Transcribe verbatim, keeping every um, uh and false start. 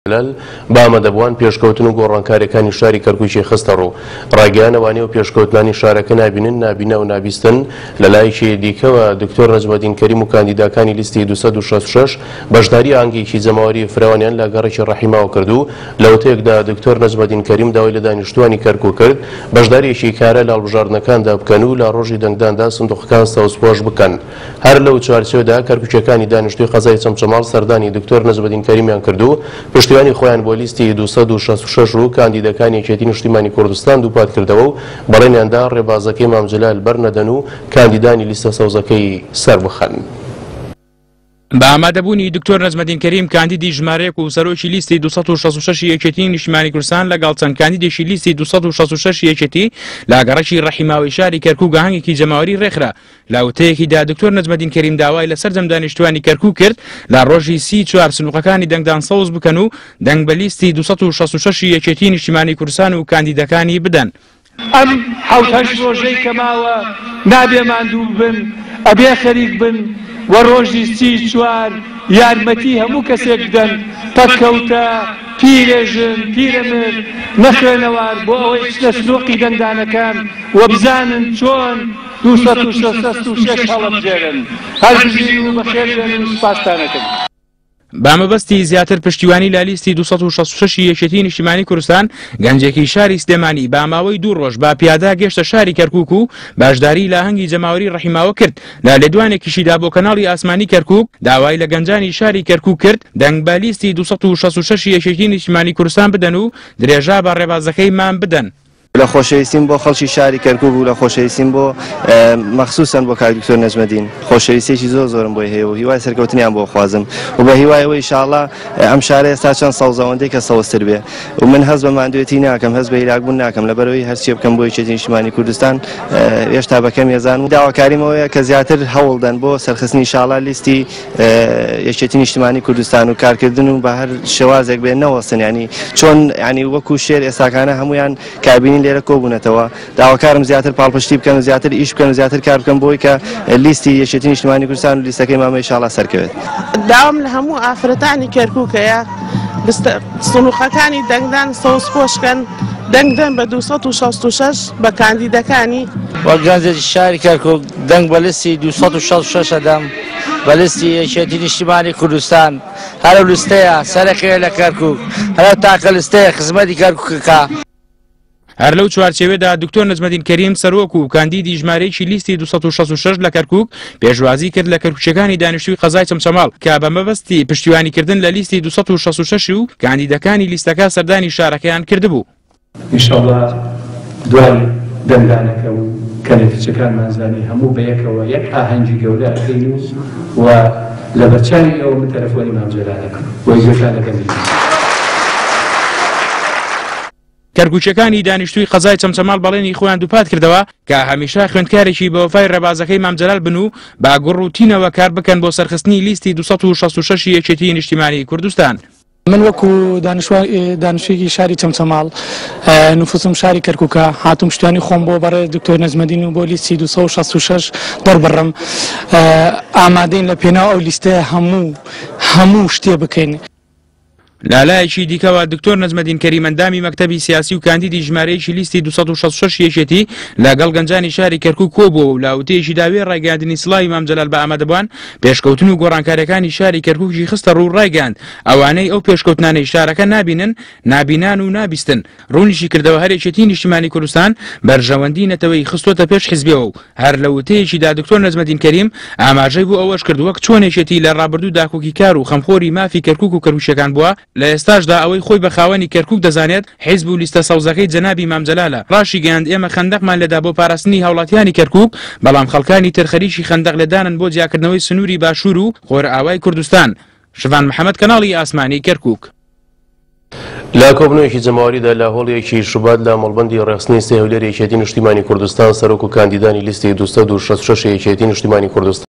بامەدەبووان پێشکەوتن و گۆڕانکاریەکانی شاری کەرکووکی خستە ڕوو ڕاگەیانەوانەی و پێشکەوتنانی شارەکە نابینن نابینە و نابیستن لە لایەکی دیکەوە دکتۆر نەجمەدین کەریم و کاندیداکانی لیستی دووسەد و شەست و شەش بەشداری ئاهەنگێکی جەماوەری فراوانیان لە گەڕێکی ڕەحیماوە کردو لە وتەیەکدا دکتۆر نەجمەدین کەریم داوای لە دانیشتوانی کەرکووک کرد بەشداریەکی کارە لە هەڵبژاردنەکاندا بکەن و لە ڕۆژی دەنگداندا سندوقەکان سەوزپۆش بکەن هەر لەو چوارچێوەدا کەرکووکیەکانی دانیشتووی قەزای چەمچەماڵ سەردانی دکتۆر نەجمەدین کەریمیان کردو پشتیوانی خۆیان بۆ لیستی دووسەد و شەست و شەش و کاندیدەکانی یەکێتی نیشتیمانی کوردستان دووپات کردەوە و بەڵێنیاندا ڕێبازەکەی مامجلال بەرنەدەن و کاندیدانی لیستە سەوزەکەی سەربخەن. بە ئامادەبوونی دکتۆر نەجمەدین کەریم کاندیدی ژمارەیەک و سەرۆکی لیستی دووسەد و شەست و شەش یەکێتی نیشتیمانی کوردستان لەگەڵ چەند کاندیدێکی لیستی دووسەد و شەست و شەش یەکێتی لە گەڕەکی ڕەحیماوی شاری کەرکووک ئاهەنگێکی جەماوەری ڕێکخرا لە وتەیەکیدا دکتۆر نەجمەدین کەریم داوای لە سەردەم دانیشتوانی کەرکووک کرد لە ڕۆژی سی چوار سندوقەکانی دەنگدان سەوز بکەن و دەنگ بە لیستی دووسەد و شەست و شەش یەکێتی نیشتیمانی کوردستان و کاندیدەکانی بدەن. ئەم حەوت هەشت ڕۆژەی کەماوە نابێ ماندوو بن ئەبێ خەریک بن و ڕۆژی سی چوار یارمەتی هەموو کەسێک بدەن پەکەوتە پیرێژن پیرەمر نەخوێنەوار بۆ ئەوەی لە سنووقی دەنگدانەکان و بزانن چۆن دووسەد و شەست و شەش هەڵەبژێرن هەر بژین و بەخێر بێن و سوپاسدانەکەن. بامەبەستی زیاتر پشتیوانی لا لیستی دووسەد و شەست و شەش یەکێتی نیشتیمانی کوردستان گەنجێکی شاری سلێمانی بە ماوەی دوو ڕۆژ با پیادا گەشتە شاری کەرکووک و باشداری لە ئاهەنگی جەماوەری ڕەحیماوە کرد لە لێدوانێکیشیدا بۆ کەناڵی ئاسمانی کەرکووک داوای لە گەنجانی شاری کەرکووک کرد دەنگ بە لیستی دووسەد و شەست و شەش یەکێتی نیشتیمانی کوردستان بدەن و درێژا بە ڕێبازەکەی مان بدەن. لە خۆشەویستیم بۆ خەڵکی شاری کەرکووک و لە خۆشەویستیم بۆ مەخسووسەن بۆ کاک دکتۆر نەجمەدین خۆشەویستێکی زۆر زۆرم بۆی هەیە و هیوای سەرکەوتنیان بۆ خوازم و بە هیوای ئەوەی ئینشاڵڵا ئەم شارە ئێستا چەند سەوزەوەندەی کە سەوزتر بێ و من هەست بە ماندوێتی ناکەم هەست بە هیلاکبوون ناکەم لەبەرەوەی هەرچی بکەم بۆ یەکێتی نیشتیمانی کوردستان هێشتا بەکەم ێزان و داواکاریمەوەیە کە زیاتر هەوڵدەن بۆ سەرخستنی ئینشاڵڵا لیستی یەکێتی نیشتیمانی کوردستان و کارکردن و بە هەر شێوازێک بێن نەوەستن ینی چۆن ینی وەکو شێر ئێستاکانە هەمویان کابینی لێرە کۆبوونەتەوە داواکارم زیاتر پاڵپشتی بکەن و زیاتر ئیش بکەن و زیاتر کار بکەن بۆی کە لیستی یەکێتی نیشتیمانی کوردستان و لیستەکەی مامە ئینشاڵڵا سەرکەوێت. داوام لە هەموو ئافرەتانی کەرکووکەیە سنووقەکانی دەنگدان سەوزپۆشکەن دەنگدەن بە دووسەد و شەست و شەش بە کاندیدەکانی وەک گەنجێکی شاری کەرکووک دەنگ بە لیستی دووسەد و شەست و شەش دەم بە لیستی یەکێتی نیشتیمانی کوردستان هەرو لیستەیە سەرەکەوێ لە کەرکووک هەرو تاکە لیستەیە خزمەتی کەرکووکەکە. هەر لەو چوارچێوێدا دکتۆر نەجمەدین کەریم سەرۆک و کاندیدی ژمارەیەکی لیستی دووسەد و شەست و شەش لە کەرکووک پێشوازی کرد لە کەرکووکیەکانی دانیشتووی قەزای چەمچەماڵ کە بە مەبەستی پشتیوانیکردن لە لیستی دووسەد و شەست و شەش و کاندیدەکانی لیستەکە سەردانی شارەکەیان کردبوو. ئینشاڵڵا دوای دەنگدانەکە و کەنەتیچەکانمان زانی هەموو بەیەکەوە یەک ئاهەنگی گەورە ئەکەین و لە بەرچاوی ئەوە من تەلەفۆنی مامجلالەکەم بۆی گەشانەکەم. کەرکووکیەکانی دانیشتووی قەزای چەمچەماڵ بەڵێنی خۆیان دووپات کردەوە کە هەمیشە خوێندکارێکی بە وەفای ڕێبازەکەی مامجلال بن و با گوڕ و تینەوە کار بکەن بۆ سەرخستنی لیستی دووسەد و شەست و شەش یەکێتی نیشتیمانی کوردستان. من وەکو دانیشتوویەکی شاری چەمچەماڵ نفوسم شاری کەرکووکە هاتووم شتیوانی خۆم بۆ بەڕێ دکتۆر نەجمەدین و بۆ لیستی دووسەد و شەست و شەش دەربڕم ئامادەین لە پێناو ئەو لیستەیە هەموو هەموو شتێ بکەین. لالایەکی دیکەوە دکتۆر نەجمەدین کەریم ئەندامی مەکتەبی سیاسی و کاندیدی ژمارەیەکی لیستی دووسەد و شەست و شەش یەکێتی لەگەڵ گەنجانی شاری کەرکووک کۆبووە و لە وتەیەکی داوێ ڕایگەاندنی سڵاوی مامجلال بە ئامادەبووان پێشکەوتن و گۆڕانکاریەکانی شاری کەرکووکی خستە ڕوو ڕایگەاند ئەوانەی ئەو پێشکەوتنانەی شارەکە نابینن نابینان و نابیستن ڕوونیشی کردەوە هەر یەکێتی نیشتیمانی کوردستان بەرژەوەندی نەتەوەی خستۆتە پێش حیزبیەوە و هەر لە وتەیەکیدا دکتۆر نەجمەدین کەریم ئاماژەی بۆ ئەوەش کرد وەک چۆن یەکێتی لە ڕابردوو داکۆکی کار و خەمخۆری مافی کەرکووک و کەرکووکیەکان بووە لە ئێستاشدا ئەوەی خۆی بە خاوەنی کەرکووک دەزانێت حیزب و لیستە سەوزەکەی جەنابی مامجلالە ڕاشی گەیاند ئێمە خەندەقمان لەدا بۆ پاراستنی هاوڵاتیانی کەرکووک بەڵام خەڵکانی تر خەریکی خەندەق لەدانن بۆ جیاکردنەوەی سنووری باشوور و خۆرئاوای کوردستان. شڤان محەممەد کەناڵی ئاسمانی کەرکووک. لە کۆبنەوەیەکی جەماوەریدا لە هۆڵیەکی شوبات لە مەڵبەندی ڕێخستنی سێ هەولێر یەکێتی نیشتیمانی کوردستان سەرۆک و کاندیدانی لیستی دووسەد و شەست و شەش یەکێتی نیشتیمانی کوردستان